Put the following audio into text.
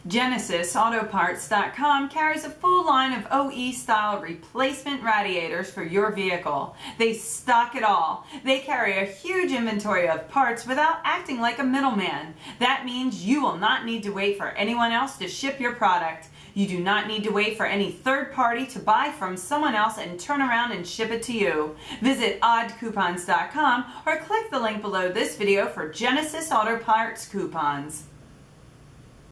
GenesisAutoParts.com carries a full line of OE-style replacement radiators for your vehicle. They stock it all. They carry a huge inventory of parts without acting like a middleman. That means you will not need to wait for anyone else to ship your product. You do not need to wait for any third party to buy from someone else and turn around and ship it to you. Visit oddcoupons.com or click the link below this video for Genesis Auto Parts coupons.